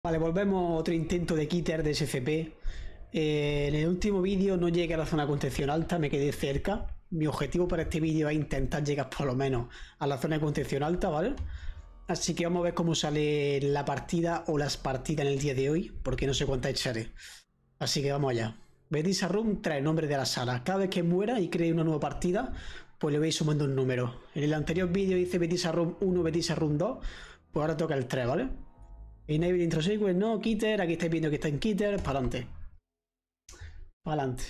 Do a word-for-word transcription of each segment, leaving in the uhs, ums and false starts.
Vale, volvemos a otro intento de Keter de S C P. Eh, en el último vídeo no llegué a la zona de contención alta, me quedé cerca. Mi objetivo para este vídeo es intentar llegar por lo menos a la zona de contención alta, ¿vale? Así que vamos a ver cómo sale la partida o las partidas en el día de hoy, porque no sé cuántas echaré. Así que vamos allá. Bethesda Room trae el nombre de la sala. Cada vez que muera y cree una nueva partida, pues le voy sumando un número. En el anterior vídeo hice Bethesda Room uno, Bethesda Room dos, pues ahora toca el tres, ¿vale? Enable Intro Sequence, no, Keter, aquí estáis viendo que está en Keter, para adelante. Para adelante.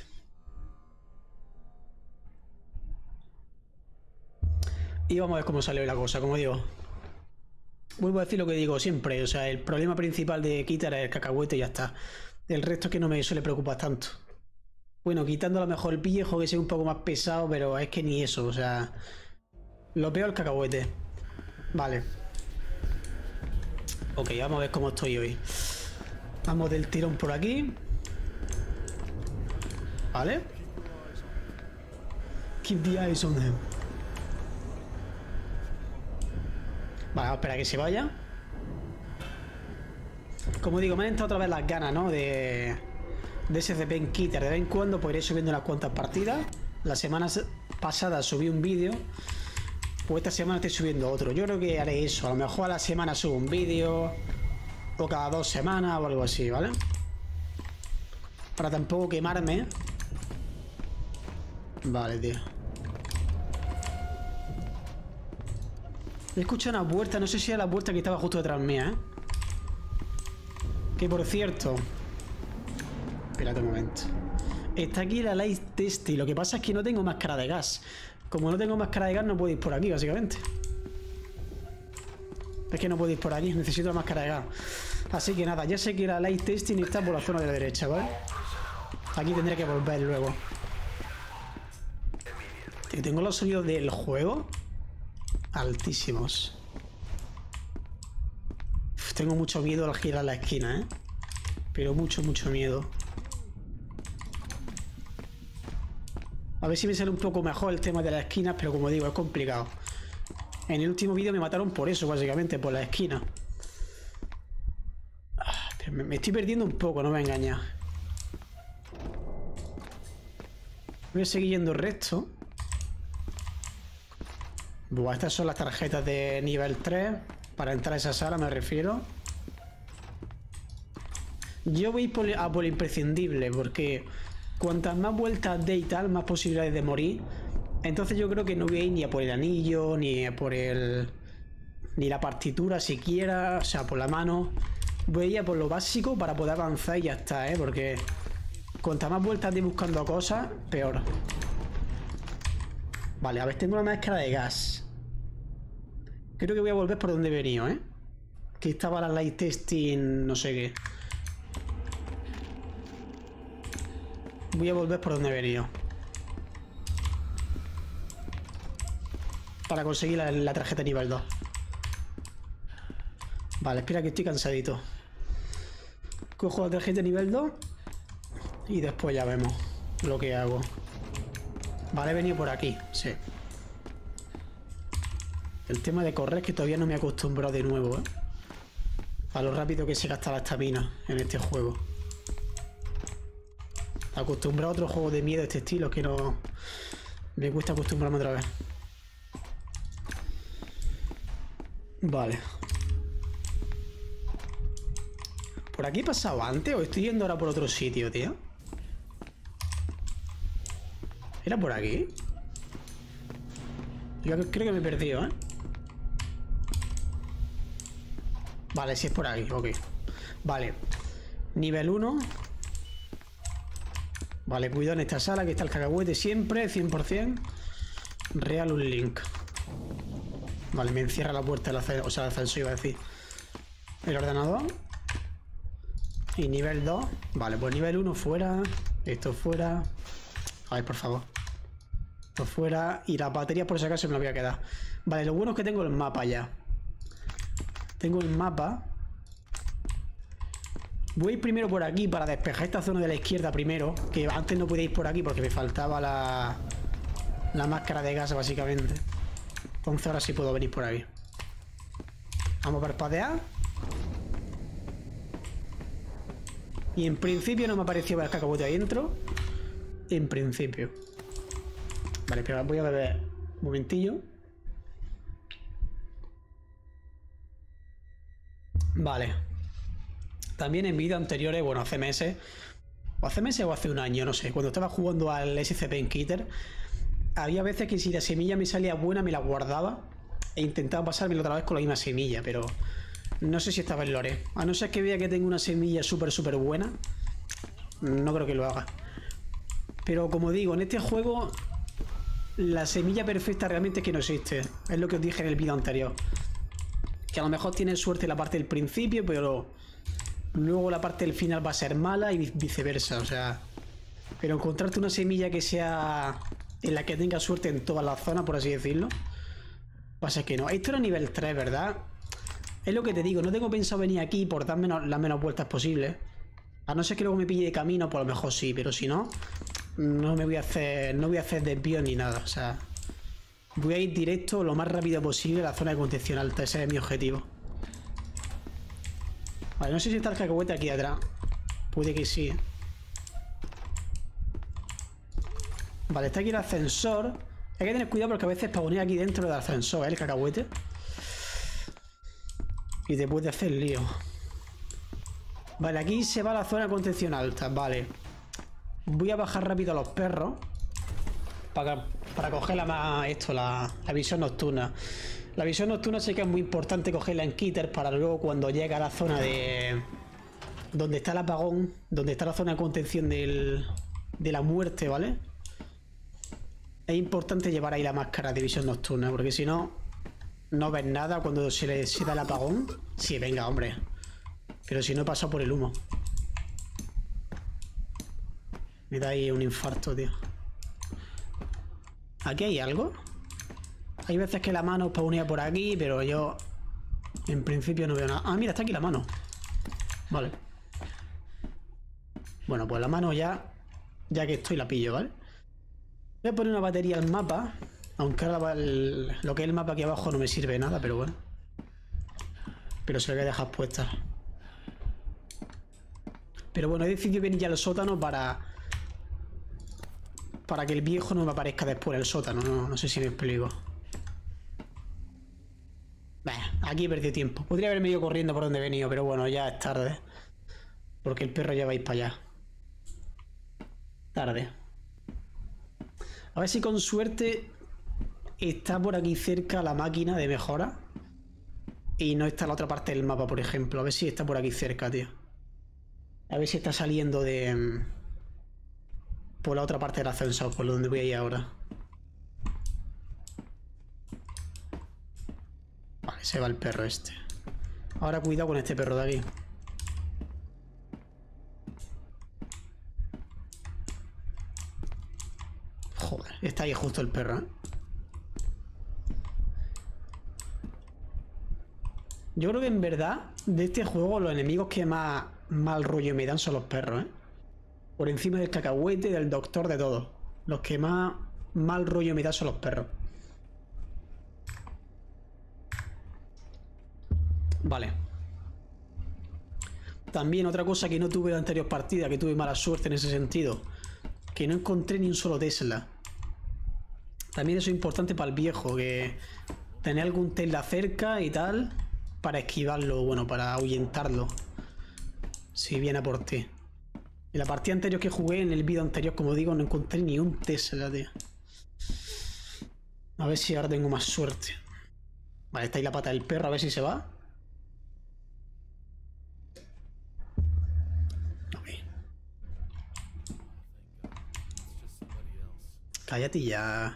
Y vamos a ver cómo sale la cosa, como digo. Vuelvo a decir lo que digo siempre, o sea, el problema principal de Keter es el cacahuete y ya está. El resto es que no me suele preocupar tanto. Bueno, quitando a lo mejor el viejo, que sea un poco más pesado, pero es que ni eso, o sea... Lo peor el cacahuete. Vale. Ok, vamos a ver cómo estoy hoy. Vamos del tirón por aquí. Vale. Keep the eyes on him. Vale, vamos a esperar a que se vaya. Como digo, me han entrado otra vez las ganas, ¿no? De, de S C P en Keter. De vez en cuando pues iré subiendo unas cuantas partidas. La semana pasada subí un vídeo. Pues esta semana estoy subiendo otro. Yo creo que haré eso. A lo mejor a la semana subo un vídeo. O cada dos semanas o algo así, ¿vale? Para tampoco quemarme. Vale, tío. He escuchado una puerta. No sé si era la puerta que estaba justo detrás mía, ¿eh? Que por cierto... Espérate un momento. Está aquí la light test y lo que pasa es que no tengo máscara de gas. Como no tengo máscara de gas no puedo ir por aquí, básicamente. Es que no puedo ir por aquí, necesito la máscara de gas. Así que nada, ya sé que la light testing está por la zona de la derecha, ¿vale? Aquí tendré que volver luego. Tengo los sonidos del juego altísimos. Uf, tengo mucho miedo al girar la esquina, ¿eh? Pero mucho, mucho miedo. A ver si me sale un poco mejor el tema de las esquinas, pero como digo, es complicado. En el último vídeo me mataron por eso, básicamente, por la esquina. Ah, pero me, me estoy perdiendo un poco, no me engañas. Voy a seguir yendo recto. Buah, estas son las tarjetas de nivel tres. Para entrar a esa sala me refiero. Yo voy por, a por lo imprescindible, porque cuantas más vueltas de y tal, más posibilidades de morir. Entonces yo creo que no voy a ir ni a por el anillo, ni a por el... ni la partitura siquiera, o sea, por la mano. Voy a ir a por lo básico para poder avanzar y ya está, ¿eh? Porque cuantas más vueltas de buscando cosas, peor. Vale, a ver, tengo una máscara de gas. Creo que voy a volver por donde he venido, ¿eh? Que estaba la light testing, no sé qué. Voy a volver por donde he venido. Para conseguir la, la tarjeta nivel dos. Vale, espera que estoy cansadito. Cojo la tarjeta nivel dos. Y después ya vemos lo que hago. Vale, he venido por aquí, sí. El tema de correr es que todavía no me he acostumbrado de nuevo, ¿eh? A lo rápido que se gasta la estamina en este juego. Acostumbrado a otro juego de miedo de este estilo que no... Me cuesta acostumbrarme otra vez. Vale. ¿Por aquí he pasado antes o estoy yendo ahora por otro sitio, tío? ¿Era por aquí? Yo creo que me he perdido, ¿eh? Vale, sí es por aquí, ok. Vale. Nivel uno. Vale, cuidado en esta sala que está el cacahuete siempre, cien por cien. Real un link. Vale, me encierra la puerta, o sea, el ascensor iba a decir. El ordenador. Y nivel dos. Vale, pues nivel uno fuera. Esto fuera. A ver, por favor. Esto fuera. Y las baterías por si acaso me las voy a quedar. Vale, lo bueno es que tengo el mapa ya. Tengo el mapa. Voy a ir primero por aquí para despejar esta zona de la izquierda primero. Que antes no podía ir por aquí porque me faltaba la, la máscara de gas, básicamente. Entonces ahora sí puedo venir por aquí. Vamos a parpadear. Y en principio no me ha parecido ver el cacahuete ahí dentro. En principio. Vale, pero voy a beber un momentillo. Vale. También en vídeos anteriores, bueno, hace meses, o hace meses o hace un año, no sé, cuando estaba jugando al S C P en Keter, había veces que si la semilla me salía buena me la guardaba e intentaba pasármela otra vez con la misma semilla, pero no sé si esta vez lo haré. A no ser que vea que tengo una semilla súper súper buena, no creo que lo haga. Pero como digo, en este juego la semilla perfecta realmente es que no existe. Es lo que os dije en el vídeo anterior. Que a lo mejor tienes suerte en la parte del principio, pero luego la parte del final va a ser mala y viceversa, o sea... Pero encontrarte una semilla que sea... en la que tenga suerte en todas las zonas, por así decirlo, pasa que no. Esto era nivel tres, ¿verdad? Es lo que te digo, no tengo pensado venir aquí por dar menos, las menos vueltas posibles. A no ser que luego me pille de camino, pues a lo mejor sí, pero si no, no me voy a hacer... no voy a hacer desvío ni nada, o sea... Voy a ir directo lo más rápido posible a la zona de contención alta, ese es mi objetivo. Vale, no sé si está el cacahuete aquí atrás. Puede que sí. Vale, está aquí el ascensor. Hay que tener cuidado porque a veces spawnea aquí dentro del ascensor, ¿eh? El cacahuete. Y te puede hacer lío. Vale, aquí se va a la zona de contención alta. Vale. Voy a bajar rápido a los perros. Para, para coger la más, esto, la, la visión nocturna. La visión nocturna sé que es muy importante cogerla en Keter para luego cuando llega a la zona de... donde está el apagón, donde está la zona de contención del, de la muerte, ¿vale? Es importante llevar ahí la máscara de visión nocturna, porque si no, no ves nada cuando se le se da el apagón. Sí, venga, hombre. Pero si no pasa por el humo. Me da ahí un infarto, tío. ¿Aquí hay algo? Hay veces que la mano spawnea por aquí, pero yo en principio no veo nada. Ah, mira, está aquí la mano. Vale. Bueno, pues la mano ya, ya que estoy la pillo, ¿vale? Voy a poner una batería al mapa, aunque ahora el, lo que es el mapa aquí abajo no me sirve de nada, pero bueno. Pero se lo voy a dejar puesta. Pero bueno, he decidido venir ya al sótano para... para que el viejo no me aparezca después en el sótano, no, no sé si me explico. Bah, aquí he perdido tiempo. Podría haberme ido corriendo por donde he venido, pero bueno, ya es tarde. Porque el perro ya va a ir para allá. Tarde. A ver si con suerte está por aquí cerca la máquina de mejora. Y no está en la otra parte del mapa, por ejemplo. A ver si está por aquí cerca, tío. A ver si está saliendo de... por la otra parte del ascensor, por donde voy a ir ahora. Vale, se va el perro este. Ahora cuidado con este perro de aquí. Joder, está ahí justo el perro, ¿eh? Yo creo que en verdad, de este juego, los enemigos que más mal rollo me dan son los perros, ¿eh? Por encima del cacahuete, del doctor, de todo. Los que más mal rollo me dan son los perros. Vale. También otra cosa que no tuve en la anterior partida, que tuve mala suerte en ese sentido, que no encontré ni un solo Tesla. También eso es importante para el viejo, que tener algún Tesla cerca y tal, para esquivarlo, bueno, para ahuyentarlo, si viene a por ti. En la partida anterior que jugué, en el vídeo anterior, como digo, no encontré ni un Tesla, tío. A ver si ahora tengo más suerte. Vale, está ahí la pata del perro, a ver si se va. Cállate ya.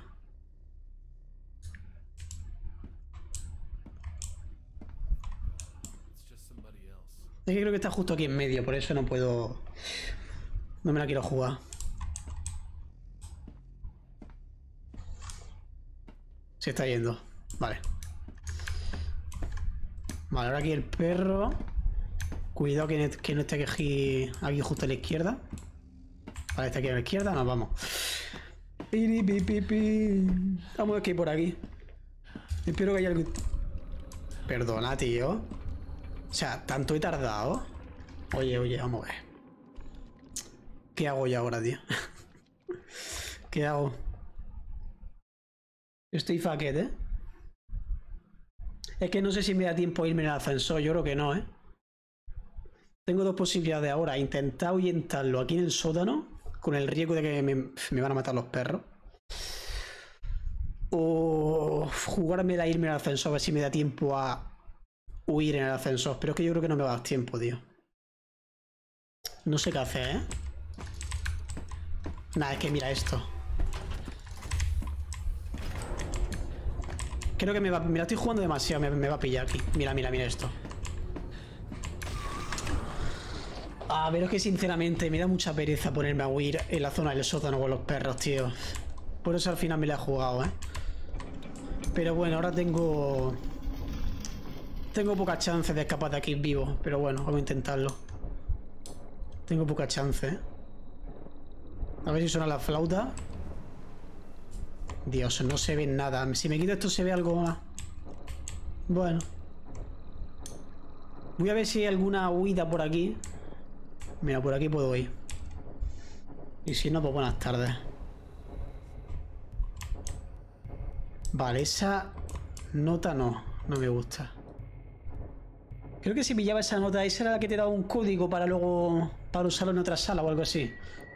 Es que creo que está justo aquí en medio, por eso no puedo... No me la quiero jugar. Se está yendo. Vale. Vale, ahora aquí el perro. Cuidado que, que no esté aquí, aquí justo a la izquierda. Vale, está aquí a la izquierda. Nos vamos. Vamos aquí por aquí. Espero que haya algo... Perdona, tío. O sea, ¿tanto he tardado? Oye, oye, vamos a ver. ¿Qué hago yo ahora, tío? ¿Qué hago? Estoy fucked, ¿eh? Es que no sé si me da tiempo a irme en el ascensor. Yo creo que no, ¿eh? Tengo dos posibilidades ahora. Intentar ahuyentarlo aquí en el sótano, con el riesgo de que me, me van a matar los perros. O jugarme a irme al ascensor, a ver si me da tiempo a huir en el ascensor. Pero es que yo creo que no me va a dar tiempo, tío. No sé qué hacer, ¿eh? Nada, es que mira esto. Creo que me va... Me la estoy jugando demasiado, me, me va a pillar aquí. Mira, mira, mira esto. A ver, es que sinceramente me da mucha pereza ponerme a huir en la zona del sótano con los perros, tío. Por eso al final me la he jugado, ¿eh? Pero bueno, ahora tengo... Tengo pocas chances de escapar de aquí vivo. Pero bueno, vamos a intentarlo. Tengo pocas chances, ¿eh? A ver si suena la flauta. Dios, no se ve nada. Si me quito esto se ve algo más. Bueno. Voy a ver si hay alguna huida por aquí. Mira, por aquí puedo ir. Y si no, pues buenas tardes. Vale, esa nota no. No me gusta. Creo que si pillaba esa nota, esa era la que te daba un código para luego... Para usarlo en otra sala o algo así.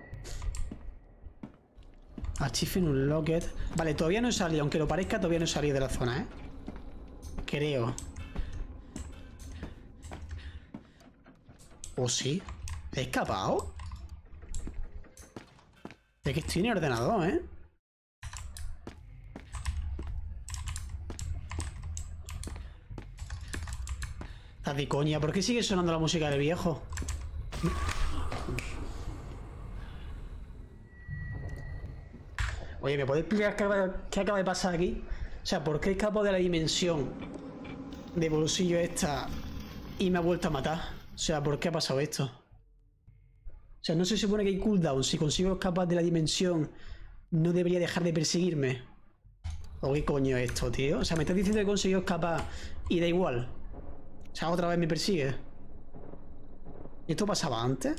Achievement Unlocked. Vale, todavía no he salido. Aunque lo parezca, todavía no he salido de la zona, ¿eh? Creo. ¿O sí? ¿He escapado? Es que estoy en el ordenador, ¿eh? Estás de coña. ¿Por qué sigue sonando la música del viejo? Oye, ¿me podéis explicar qué acaba, qué acaba de pasar aquí? O sea, ¿por qué escapo de la dimensión de bolsillo esta y me ha vuelto a matar? O sea, ¿por qué ha pasado esto? O sea, no se supone que hay cooldown. Si consigo escapar de la dimensión, ¿no debería dejar de perseguirme? ¿O qué coño es esto, tío? O sea, me estás diciendo que he conseguido escapar y da igual. O sea, otra vez me persigue. ¿Esto pasaba antes?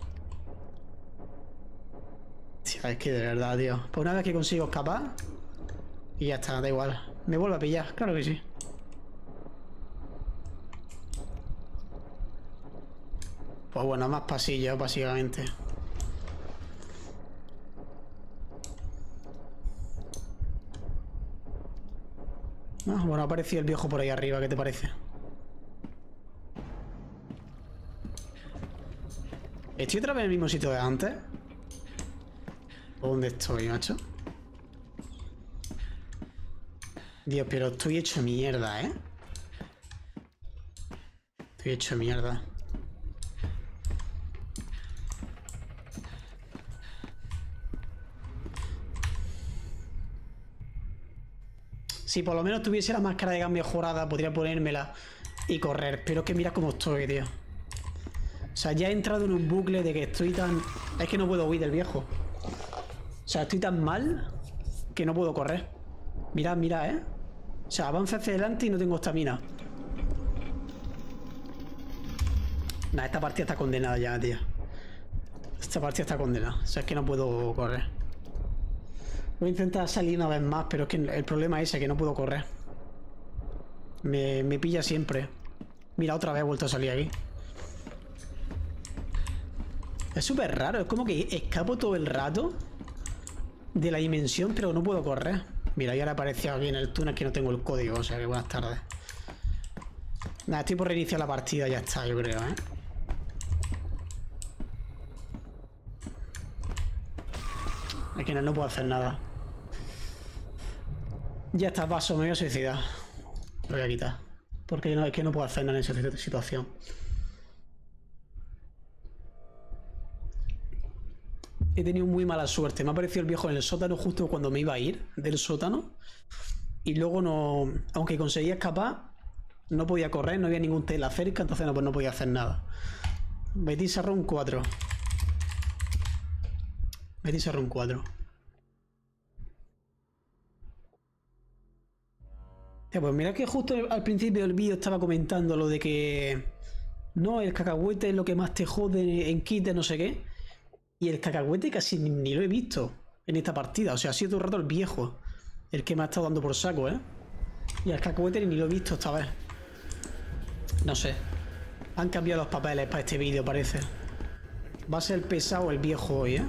Tío, es que de verdad, tío. Pues una vez que consigo escapar y ya está, da igual. Me vuelve a pillar, claro que sí. Pues bueno, más pasillos, básicamente. Ah, bueno, ha aparecido el viejo por ahí arriba, ¿qué te parece? ¿Estoy otra vez en el mismo sitio de antes? ¿Dónde estoy, macho? Dios, pero estoy hecho mierda, ¿eh? Estoy hecho mierda. Si por lo menos tuviese la máscara de gas mejorada, podría ponérmela y correr. Pero es que mira cómo estoy, tío. O sea, ya he entrado en un bucle de que estoy tan... Es que no puedo huir del viejo. O sea, estoy tan mal que no puedo correr. Mirad, mirad, ¿eh? O sea, avanzo hacia adelante y no tengo estamina. Nah, esta partida está condenada ya, tío. Esta partida está condenada. O sea, es que no puedo correr. Voy a intentar salir una vez más, pero es que el problema es ese, que no puedo correr. Me, me pilla siempre. Mira, otra vez he vuelto a salir aquí. Es súper raro, es como que escapo todo el rato de la dimensión, pero no puedo correr. Mira, ya le aparecía aquí en el túnel que no tengo el código, o sea que buenas tardes. Nada, estoy por reiniciar la partida, ya está, yo creo, ¿eh? Es que no, no puedo hacer nada. Ya está, paso, me voy a suicidar. Lo voy a quitar. Porque no, es que no puedo hacer nada en esa situación. He tenido muy mala suerte. Me ha aparecido el viejo en el sótano justo cuando me iba a ir del sótano. Y luego no... Aunque conseguía escapar, no podía correr, no había ningún tela cerca, entonces no, pues no podía hacer nada. Betis a Run cuatro. Betis a Run cuatro. Ya, pues mira que justo al principio del vídeo estaba comentando lo de que... No, el cacahuete es lo que más te jode en kit de no sé qué. Y el cacahuete casi ni, ni lo he visto en esta partida. O sea, ha sido todo el rato el viejo el que me ha estado dando por saco, ¿eh? Y el cacahuete ni lo he visto esta vez. No sé. Han cambiado los papeles para este vídeo, parece. Va a ser el pesado el viejo hoy, ¿eh?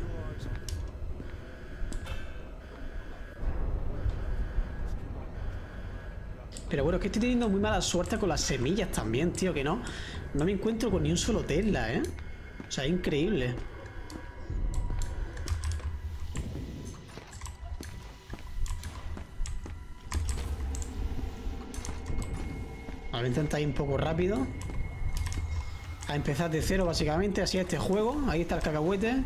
Pero bueno, es que estoy teniendo muy mala suerte con las semillas también, tío, que no. No me encuentro con ni un solo Tesla, ¿eh? O sea, es increíble. Voy a intentar ir un poco rápido. A empezar de cero, básicamente. Así es este juego. Ahí está el cacahuete.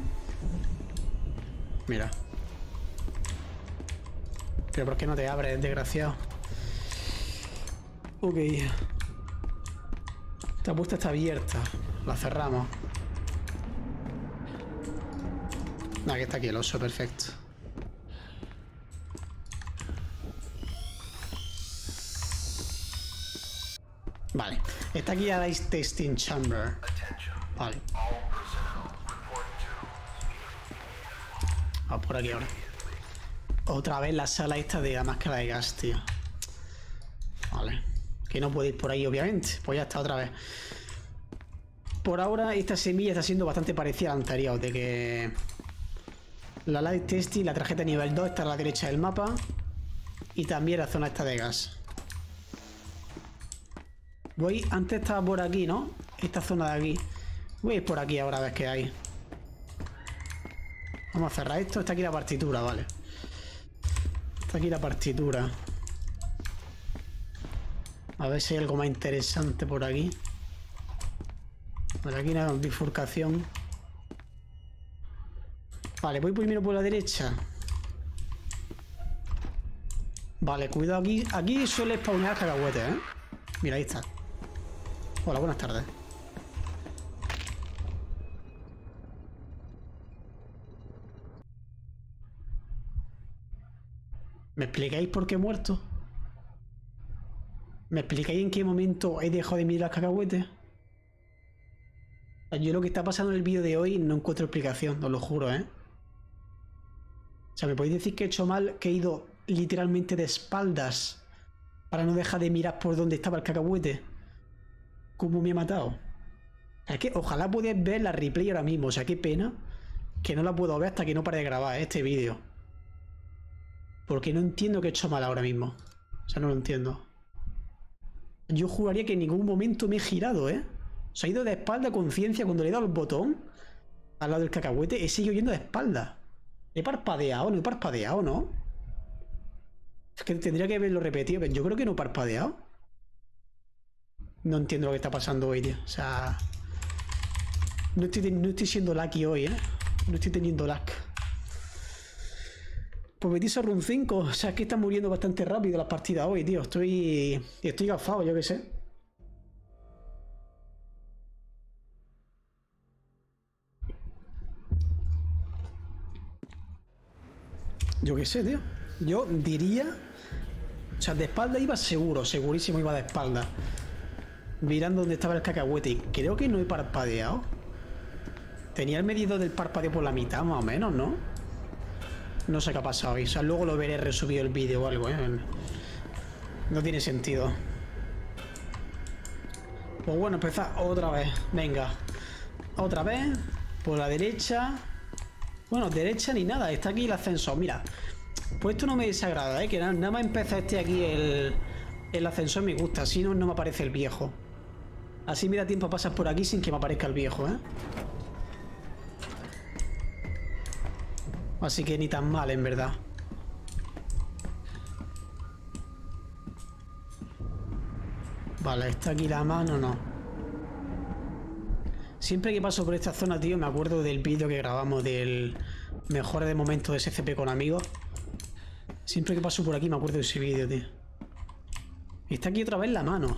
Mira. Pero ¿por qué no te abres, desgraciado? Ok. Esta puerta está abierta. La cerramos. Ah, que está aquí el oso, perfecto. Vale. Está aquí la Ice Testing Chamber. Vale. Vamos por aquí ahora. Otra vez la sala esta de la máscara de gas, tío. Vale. Que no puede ir por ahí, obviamente. Pues ya está, otra vez. Por ahora, esta semilla está siendo bastante parecida a la anterior. De que la Light Testing, la tarjeta nivel dos, está a la derecha del mapa. Y también la zona esta de gas. Voy, antes estaba por aquí, ¿no? Esta zona de aquí. Voy a ir por aquí ahora a ver qué hay. Vamos a cerrar esto. Está aquí la partitura, vale. Está aquí la partitura. A ver si hay algo más interesante por aquí. Por aquí una bifurcación. Vale, voy primero por la derecha. Vale, cuidado aquí. Aquí suele spawnear cacahuetes, ¿eh? Mira, ahí está. Hola, buenas tardes. ¿Me explicáis por qué he muerto? ¿Me explicáis en qué momento he dejado de mirar las cacahuetes? Yo lo que está pasando en el vídeo de hoy no encuentro explicación, os lo juro, ¿eh? O sea, ¿me podéis decir que he hecho mal, que he ido literalmente de espaldas para no dejar de mirar por dónde estaba el cacahuete? ¿Cómo me ha matado? Es que ojalá pudierais ver la replay ahora mismo. O sea, qué pena que no la puedo ver hasta que no pare de grabar este vídeo. Porque no entiendo que he hecho mal ahora mismo. O sea, no lo entiendo. Yo juraría que en ningún momento me he girado, ¿eh? O sea, he ido de espalda a conciencia cuando le he dado el botón al lado del cacahuete. He seguido yendo de espalda. He parpadeado, no he parpadeado, ¿no? Es que tendría que haberlo repetido, pero yo creo que no he parpadeado. No entiendo lo que está pasando hoy, tío. O sea... No estoy, no estoy siendo lucky hoy, ¿eh? No estoy teniendo luck. Pues metí a run cinco. O sea, es que están muriendo bastante rápido las partidas hoy, tío. Estoy... Estoy gafado, yo qué sé. Yo qué sé, tío. Yo diría... O sea, de espalda iba seguro, segurísimo iba de espalda. Mirando dónde estaba el cacahuete. Y creo que no he parpadeado. Tenía el medidor del parpadeo por la mitad, más o menos, ¿no? No sé qué ha pasado. O sea, luego lo veré resubido el vídeo o algo, ¿eh? No tiene sentido. Pues bueno, empezar otra vez. Venga. Otra vez. Por la derecha. Bueno, derecha ni nada. Está aquí el ascensor. Mira. Pues esto no me desagrada, ¿eh? Que nada, nada más empieza este aquí el, el ascensor me gusta. Así no, no me aparece el viejo. Así me da tiempo a pasar por aquí sin que me aparezca el viejo, ¿eh? Así que ni tan mal, en verdad. Vale, está aquí la mano, no. Siempre que paso por esta zona, tío, me acuerdo del vídeo que grabamos del mejores de momentos de S C P con amigos. Siempre que paso por aquí me acuerdo de ese vídeo, tío. Y está aquí otra vez la mano.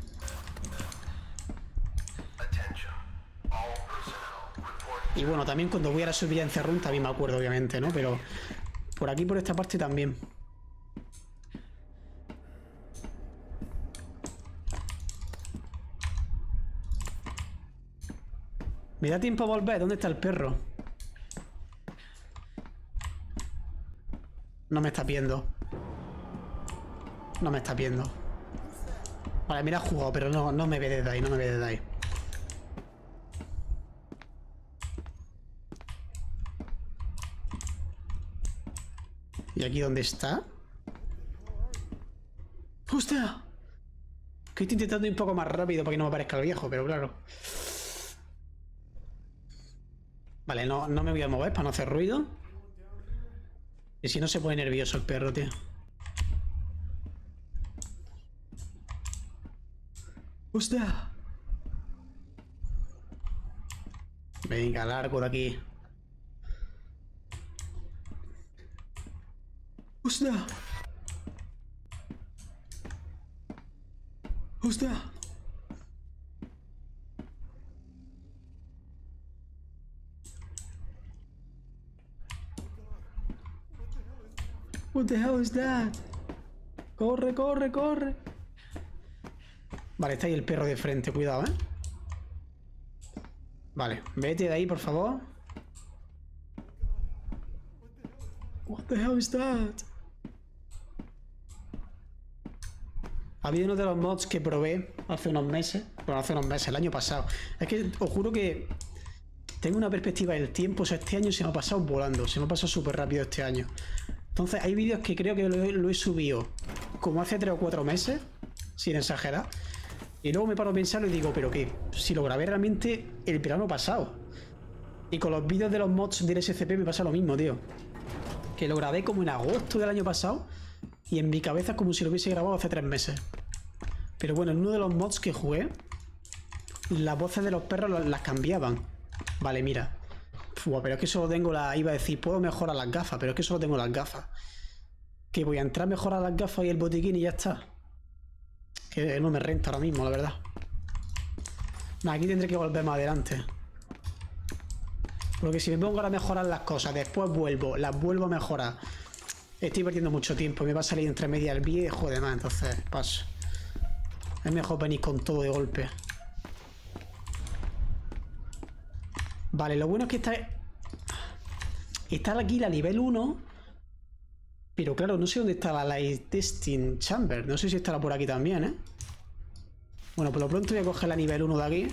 Y bueno, también cuando voy a la subida en Cerrún también me acuerdo, obviamente, ¿no? Pero por aquí, por esta parte también. ¿Me da tiempo a volver? ¿Dónde está el perro? No me está viendo. No me está viendo. Vale, mira, ha jugado, pero no, no me ve desde ahí, no me ve desde ahí. ¿Y aquí dónde está? ¡Hostia! Que estoy intentando ir un poco más rápido para que no me aparezca el viejo, pero claro. Vale, no, no me voy a mover para no hacer ruido. Y si no se pone nervioso el perro, tío. ¡Hostia! Venga, largo de aquí. ¡Hostia! ¡Hostia! What the hell is that? Corre, corre, corre. Vale, está ahí el perro de frente, cuidado, ¿eh? Vale, vete de ahí, por favor. What the hell is that? Ha habido uno de los mods que probé hace unos meses. Bueno, hace unos meses, el año pasado. Es que os juro que tengo una perspectiva del tiempo. O sea, este año se me ha pasado volando. Se me ha pasado súper rápido este año. Entonces, hay vídeos que creo que lo he, lo he subido como hace tres o cuatro meses, sin exagerar. Y luego me paro a pensarlo y digo, ¿pero qué? Si lo grabé realmente el verano pasado. Y con los vídeos de los mods del S C P me pasa lo mismo, tío. Que lo grabé como en agosto del año pasado. Y en mi cabeza es como si lo hubiese grabado hace tres meses. Pero bueno, en uno de los mods que jugué, las voces de los perros las cambiaban. Vale, mira. Fua, pero es que solo tengo la... Iba a decir, puedo mejorar las gafas, pero es que solo tengo las gafas. Que voy a entrar a mejorar las gafas y el botiquín y ya está. Que no me renta ahora mismo, la verdad. Nah, aquí tendré que volver más adelante. Porque si me pongo ahora a mejorar las cosas, después vuelvo, las vuelvo a mejorar. Estoy perdiendo mucho tiempo y me va a salir entre media el viejo y demás, entonces paso. Es mejor venir con todo de golpe. Vale, lo bueno es que está... Está aquí la nivel uno. Pero claro, no sé dónde está la Light Testing Chamber. No sé si estará por aquí también, ¿eh? Bueno, por lo pronto voy a coger la nivel uno de aquí.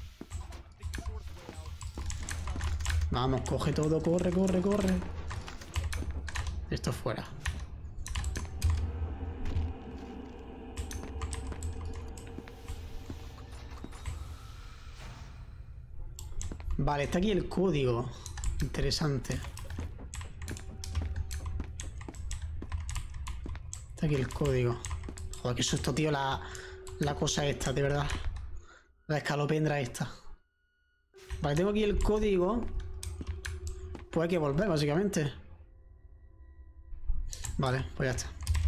Vamos, coge todo, corre, corre, corre. Esto fuera. Vale, está aquí el código. Interesante. Está aquí el código. Joder, qué susto, tío, la, la cosa esta, de verdad. La escalopendra esta. Vale, tengo aquí el código. Pues hay que volver, básicamente. Vale, pues ya está.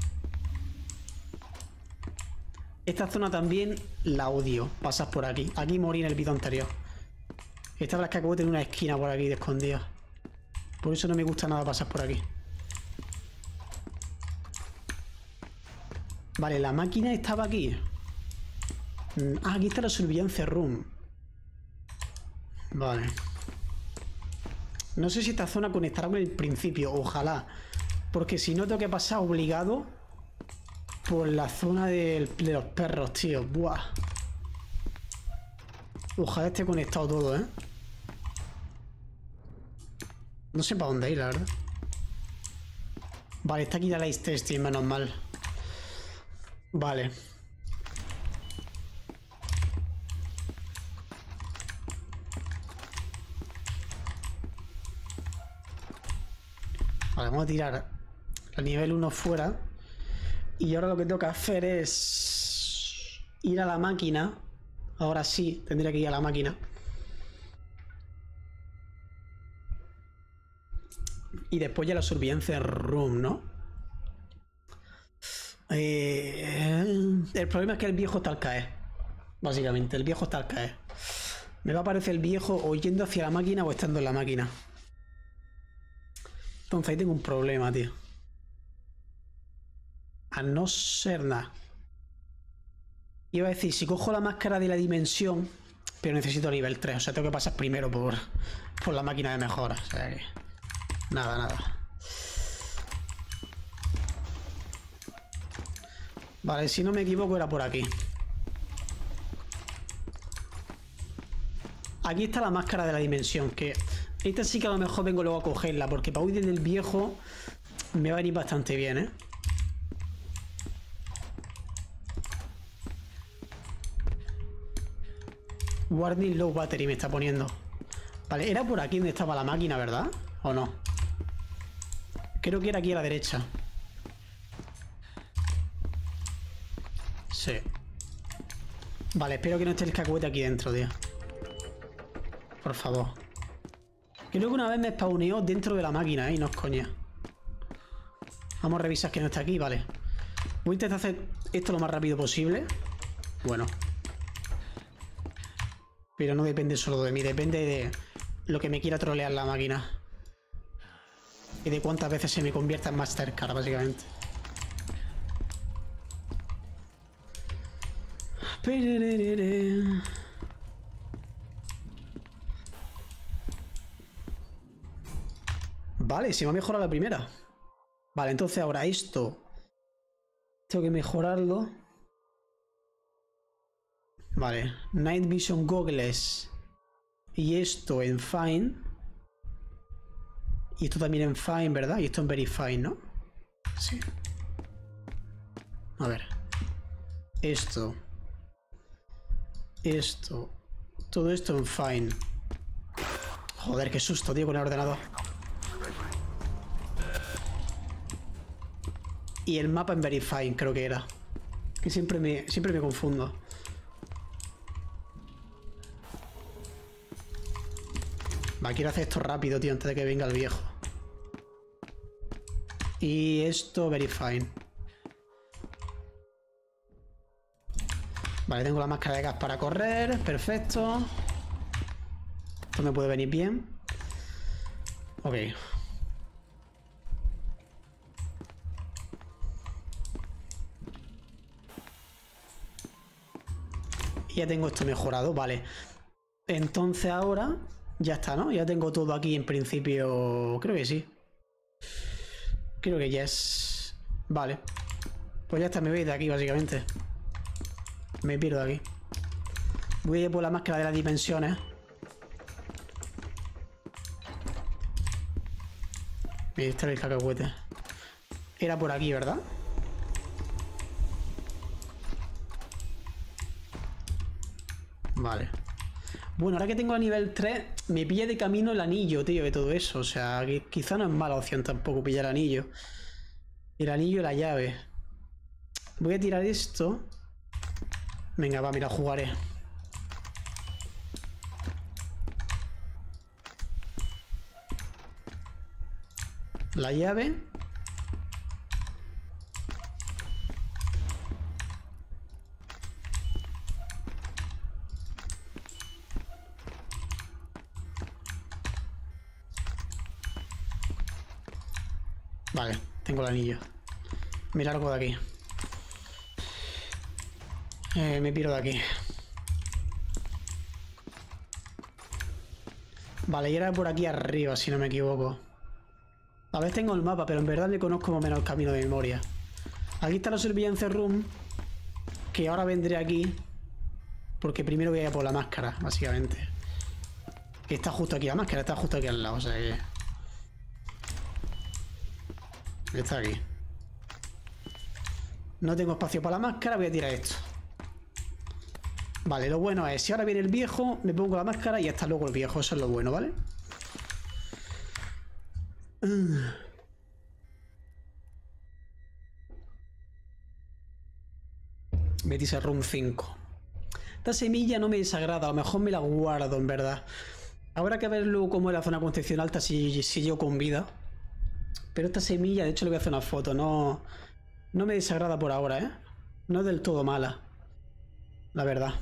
Esta zona también la odio. Pasas por aquí. Aquí morí en el vídeo anterior. Esta es que acabo de tener una esquina por aquí de escondida. Por eso no me gusta nada pasar por aquí. Vale, la máquina estaba aquí. Ah, aquí está la surveillance room. Vale. No sé si esta zona conectará con el principio. Ojalá. Porque si no tengo que pasar obligado por la zona de, de los perros, tío. Buah. Ojalá esté conectado todo, ¿eh? No sé para dónde ir, la verdad. Vale, está aquí la Light Testing, menos mal. Vale. Vale, vamos a tirar el nivel uno fuera. Y ahora lo que tengo que hacer es ir a la máquina. Ahora sí, tendría que ir a la máquina. Y después ya la surveillance room, ¿no? Eh, el problema es que el viejo está al caer. Básicamente, el viejo está al caer. Me va a aparecer el viejo o yendo hacia la máquina o estando en la máquina. Entonces ahí tengo un problema, tío. A no ser nada. Iba a decir, si cojo la máscara de la dimensión, pero necesito nivel tres. O sea, tengo que pasar primero por, por la máquina de mejora. O sea que... Nada, nada. Vale, si no me equivoco era por aquí. Aquí está la máscara de la dimensión, que esta sí que a lo mejor vengo luego a cogerla, porque para huir del viejo me va a venir bastante bien, ¿eh? Warning low battery me está poniendo. Vale, era por aquí donde estaba la máquina, ¿verdad? ¿O no? Creo que era aquí a la derecha. Sí. Vale, espero que no esté el cacahuete aquí dentro, tío. Por favor. Creo que una vez me spawneó dentro de la máquina, ¿eh? Y no es coña. Vamos a revisar que no está aquí, vale. Voy a intentar hacer esto lo más rápido posible. Bueno. Pero no depende solo de mí, depende de lo que me quiera trolear la máquina. Y de cuántas veces se me convierta en Mastercard, básicamente. Vale, se me ha mejorado la primera. Vale, entonces ahora esto tengo que mejorarlo. Vale, Night Vision Goggles. Y esto en Fine. Y esto también en Fine, ¿verdad? Y esto en Very Fine, ¿no? Sí. A ver. Esto. Esto. Todo esto en Fine. Joder, qué susto, tío, con el ordenador. Y el mapa en Very Fine, creo que era. Que siempre me, siempre me confundo. Va, quiero hacer esto rápido, tío, antes de que venga el viejo. Y esto, Very Fine. Vale, tengo la máscara de gas para correr. Perfecto. Esto me puede venir bien. Ok. Y ya tengo esto mejorado, vale. Entonces ahora ya está, ¿no? Ya tengo todo aquí en principio. Creo que sí. Creo que yes. Vale. Pues ya está, me voy de aquí básicamente. Me pierdo de aquí. Voy a ir por la máscara de las dimensiones. Mira, este era el cacahuete. Era por aquí, ¿verdad? Vale. Bueno, ahora que tengo a nivel tres, me pilla de camino el anillo, tío, de todo eso. O sea, que quizá no es mala opción tampoco pillar el anillo. El anillo y la llave. Voy a tirar esto. Venga, va, mira, jugaré. La llave. Vale, tengo el anillo. Me largo de aquí. Eh, me piro de aquí. Vale, y era por aquí arriba, si no me equivoco. A veces tengo el mapa, pero en verdad le conozco más o menos el camino de memoria. Aquí está la Surveillance Room, que ahora vendré aquí, porque primero voy a ir por la máscara, básicamente. Que está justo aquí, la máscara está justo aquí al lado, o sea que... Está aquí. No tengo espacio para la máscara, voy a tirar esto. Vale, lo bueno es, si ahora viene el viejo, me pongo la máscara y hasta luego el viejo, eso es lo bueno, ¿vale? Betis Room cinco. Esta semilla no me desagrada, a lo mejor me la guardo, en verdad. Habrá que ver luego cómo es la zona concepción alta si, si yo con vida. Pero esta semilla, de hecho le voy a hacer una foto, no, no me desagrada por ahora, ¿eh? No es del todo mala, la verdad.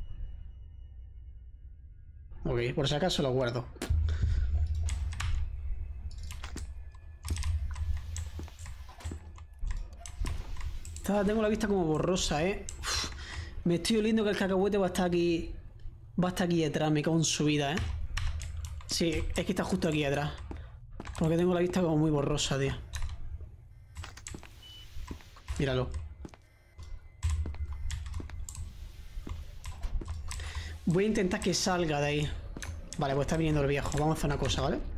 Ok, por si acaso lo guardo. Tengo la vista como borrosa, ¿eh? Uf, me estoy oliendo que el cacahuete va a estar aquí. Va a estar aquí detrás, me cago en su vida, ¿eh? Sí, es que está justo aquí detrás. Porque tengo la vista como muy borrosa, tío. Míralo. Voy a intentar que salga de ahí. Vale, pues está viniendo el viejo. Vamos a hacer una cosa, ¿vale?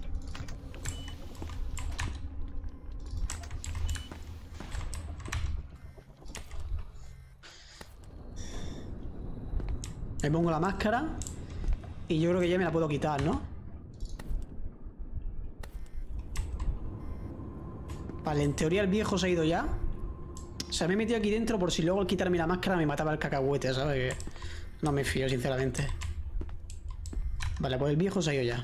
Me pongo la máscara. Y yo creo que ya me la puedo quitar, ¿no? Vale, en teoría el viejo se ha ido ya. O sea, me he metido aquí dentro por si luego al quitarme la máscara me mataba el cacahuete, ¿sabes? Que no me fío, sinceramente. Vale, pues el viejo se ha ido ya.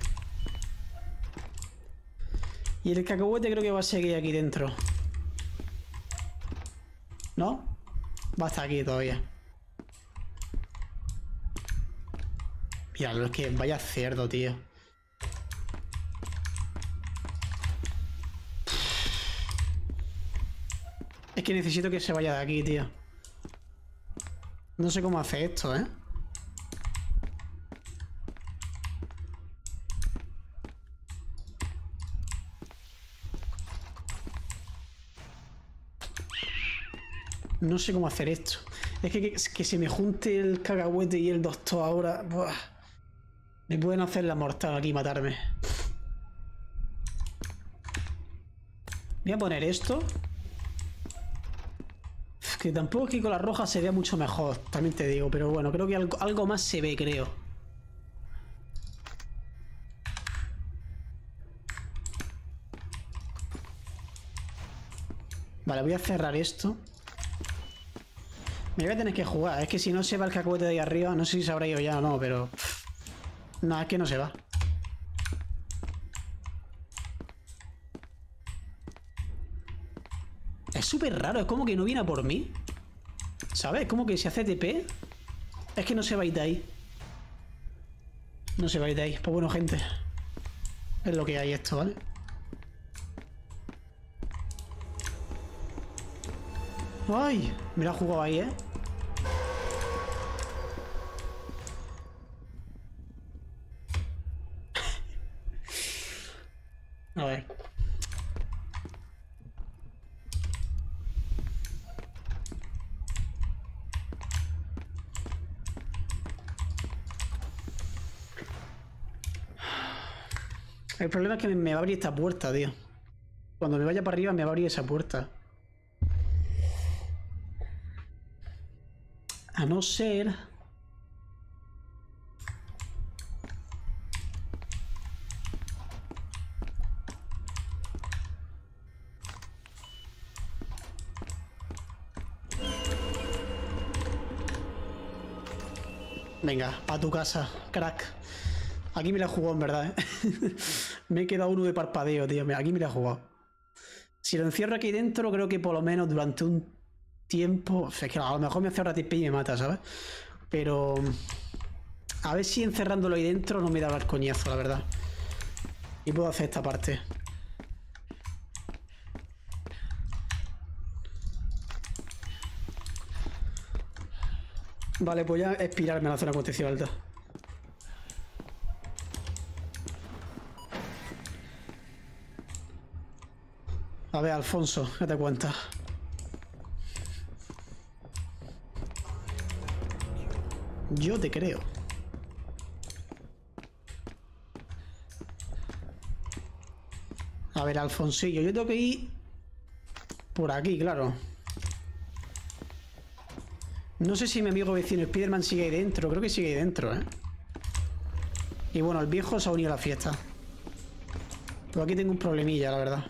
Y el cacahuete creo que va a seguir aquí dentro. ¿No? Va a estar aquí todavía. Míralo, es que vaya cerdo, tío. Es que necesito que se vaya de aquí, tío. No sé cómo hace esto, ¿eh? No sé cómo hacer esto. Es que, que, que se me junte el cacahuete y el doctor ahora. Buah. Me pueden hacer la mortal aquí y matarme. Voy a poner esto. Que tampoco es que con la roja se vea mucho mejor, también te digo. Pero bueno, creo que algo, algo más se ve, creo. Vale, voy a cerrar esto. Me voy a tener que jugar. Es que si no se va el cacahuete de ahí arriba, no sé si se habrá ido ya o no, pero... No, es que no se va. Es súper raro, es como que no viene a por mí. ¿Sabes? Es como que si hace T P. Es que no se va a ir de ahí. No se va a ir de ahí. Pues bueno, gente. Es lo que hay esto, ¿vale? ¡Ay! Me la ha jugado ahí, ¿eh? A ver. El problema es que me va a abrir esta puerta, tío. Cuando me vaya para arriba me va a abrir esa puerta. A no ser... Venga, a tu casa, crack. Aquí me la he jugado en verdad, ¿eh? Me he quedado uno de parpadeo, tío. Aquí me la he jugado. Si lo encierro aquí dentro, creo que por lo menos durante un tiempo... Es que a lo mejor me hace ahora T P y me mata, ¿sabes? Pero... A ver si encerrándolo ahí dentro no me da el coñazo, la verdad. Y puedo hacer esta parte. Vale, pues ya expirarme a la zona de contención alta. A ver, Alfonso, ¿qué te cuentas? Yo te creo. A ver, Alfonsillo, yo tengo que ir por aquí, claro. No sé si mi amigo vecino Spiderman sigue ahí dentro. Creo que sigue ahí dentro, ¿eh? Y bueno, el viejo se ha unido a la fiesta. Pero aquí tengo un problemilla, la verdad.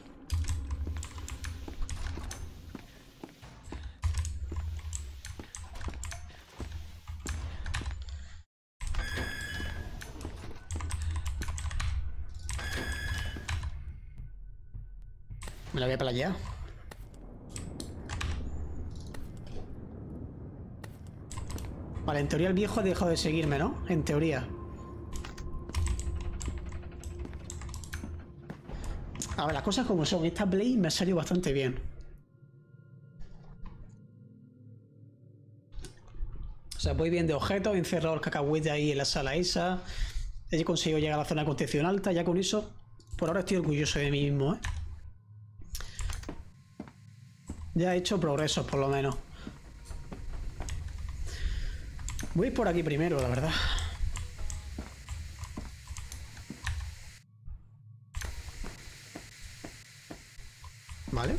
Me la voy a playar. Vale, en teoría el viejo ha dejado de seguirme, ¿no? En teoría. A ver, las cosas como son. Esta Blade me ha salido bastante bien. O sea, voy bien de objetos. He encerrado el cacahuete ahí en la sala esa. He conseguido llegar a la zona de contención alta. Ya con eso, por ahora estoy orgulloso de mí mismo, ¿eh? Ya he hecho progresos, por lo menos. Voy por aquí primero, la verdad. Vale.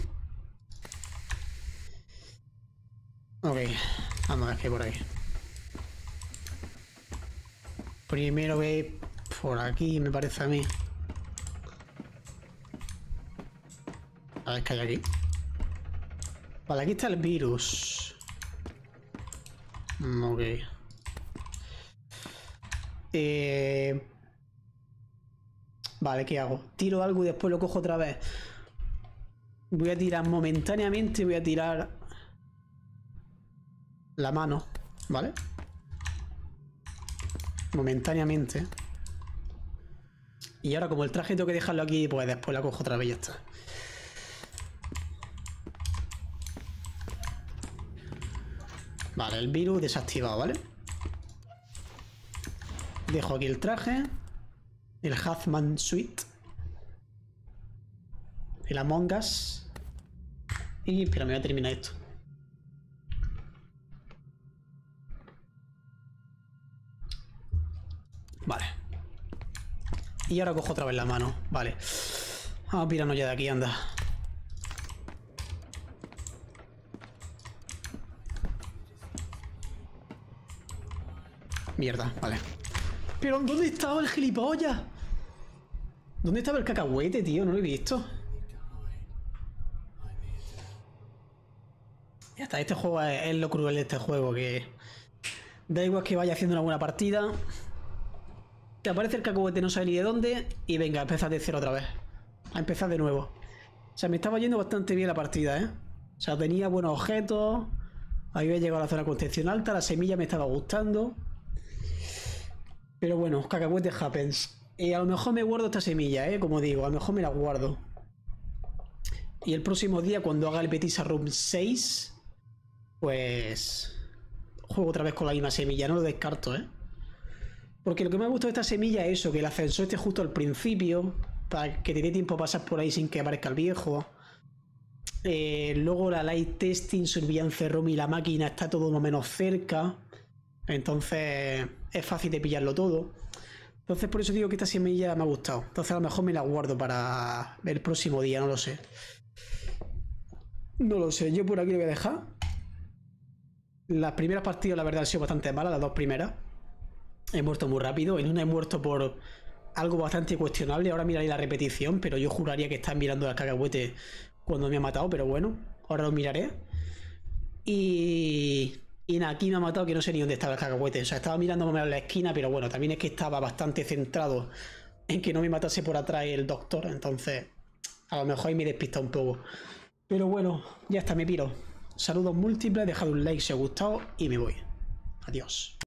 Ok, vamos a ver qué hay por aquí. Primero voy por aquí, me parece a mí. A ver qué hay aquí. Vale, aquí está el virus. Ok. Eh... Vale, ¿qué hago? Tiro algo y después lo cojo otra vez. Voy a tirar momentáneamente, voy a tirar la mano, ¿vale? Momentáneamente. Y ahora como el traje tengo que dejarlo aquí, pues después la cojo otra vez y ya está. Vale, el virus desactivado, ¿vale? Dejo aquí el traje. El Hazmat Suite. El Among Us. Y espera, me voy a terminar esto. Vale. Y ahora cojo otra vez la mano. Vale. Vamos a pirarnos ya de aquí, anda. Mierda, vale. Pero ¿dónde estaba el gilipollas? ¿Dónde estaba el cacahuete, tío? No lo he visto. Ya está, este juego es, es lo cruel de este juego, que da igual que vaya haciendo una buena partida. Te aparece el cacahuete, no sabe ni de dónde, y venga, empezar de cero otra vez. A empezar de nuevo. O sea, me estaba yendo bastante bien la partida, ¿eh? O sea, tenía buenos objetos. Ahí había llegado a la zona contención alta, la semilla me estaba gustando. Pero bueno, cacahuete happens. Y a lo mejor me guardo esta semilla, ¿eh? Como digo, a lo mejor me la guardo. Y el próximo día, cuando haga el Petisa Room seis, pues juego otra vez con la misma semilla, no lo descarto, ¿eh? Porque lo que me ha gustado de esta semilla es eso, que el ascensor esté justo al principio, para que te dé tiempo a pasar por ahí sin que aparezca el viejo. Eh, luego la light testing, surveillance room y la máquina está todo más o menos cerca. Entonces es fácil de pillarlo todo. Entonces por eso digo que esta semilla me ha gustado. Entonces a lo mejor me la guardo para el próximo día, no lo sé. No lo sé, yo por aquí lo voy a dejar. Las primeras partidas la verdad han sido bastante malas, las dos primeras. He muerto muy rápido, en una he muerto por algo bastante cuestionable. Ahora miraré la repetición, pero yo juraría que están mirando al cacahuete cuando me ha matado, pero bueno, ahora lo miraré. Y... Y nada, aquí me ha matado que no sé ni dónde estaba el cacahuete. O sea, estaba mirando más o menos la esquina, pero bueno, también es que estaba bastante centrado en que no me matase por atrás el doctor. Entonces, a lo mejor ahí me despista un poco. Pero bueno, ya está, me piro. Saludos múltiples, dejad un like si os ha gustado y me voy. Adiós.